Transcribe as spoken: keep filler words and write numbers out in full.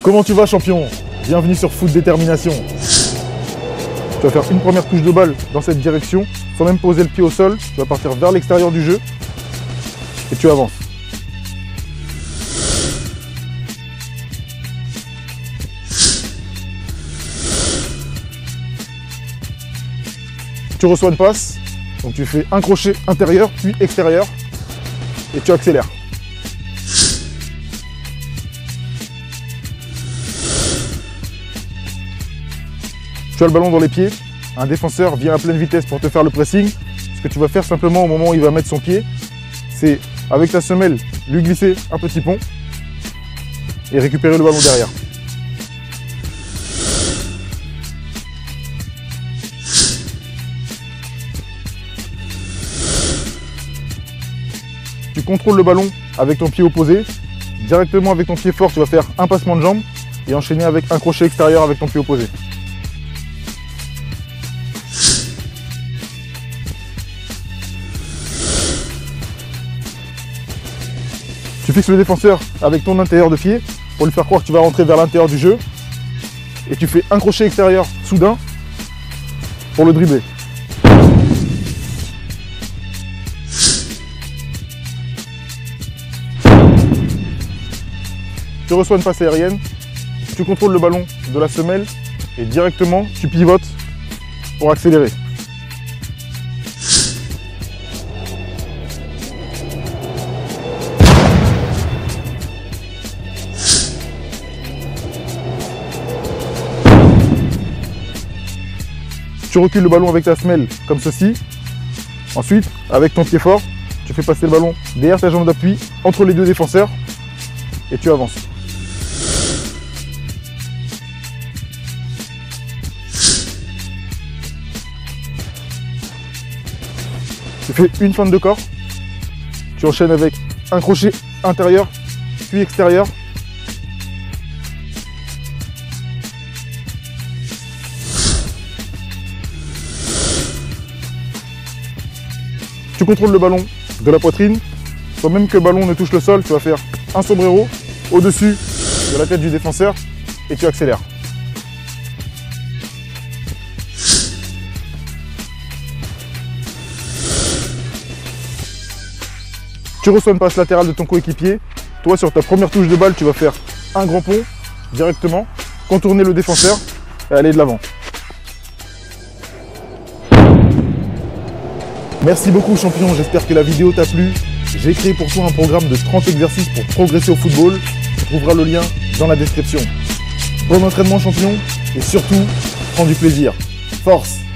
Comment tu vas, champion? Bienvenue sur Foot Détermination. Tu vas faire une première touche de balle dans cette direction, sans même poser le pied au sol. Tu vas partir vers l'extérieur du jeu et tu avances. Tu reçois une passe, donc tu fais un crochet intérieur puis extérieur et tu accélères. Tu as le ballon dans les pieds, un défenseur vient à pleine vitesse pour te faire le pressing. Ce que tu vas faire simplement au moment où il va mettre son pied, c'est avec ta semelle lui glisser un petit pont et récupérer le ballon derrière. Tu contrôles le ballon avec ton pied opposé. Directement avec ton pied fort, tu vas faire un passement de jambe et enchaîner avec un crochet extérieur avec ton pied opposé. Tu fixes le défenseur avec ton intérieur de pied pour lui faire croire que tu vas rentrer vers l'intérieur du jeu. Et tu fais un crochet extérieur soudain pour le dribbler. Tu reçois une passe aérienne, tu contrôles le ballon de la semelle et directement tu pivotes pour accélérer. Tu recules le ballon avec ta semelle comme ceci. Ensuite, avec ton pied fort, tu fais passer le ballon derrière ta jambe d'appui, entre les deux défenseurs, et tu avances. Tu fais une feinte de corps, tu enchaînes avec un crochet intérieur, puis extérieur. Tu contrôles le ballon de la poitrine, sans même que le ballon ne touche le sol, tu vas faire un sombrero au-dessus de la tête du défenseur et tu accélères. Tu reçois une passe latérale de ton coéquipier. Toi, sur ta première touche de balle, tu vas faire un grand pont directement, contourner le défenseur et aller de l'avant. Merci beaucoup, champion, j'espère que la vidéo t'a plu. J'ai créé pour toi un programme de trente exercices pour progresser au football. Tu trouveras le lien dans la description. Bon entraînement, champion, et surtout, prends du plaisir. Force!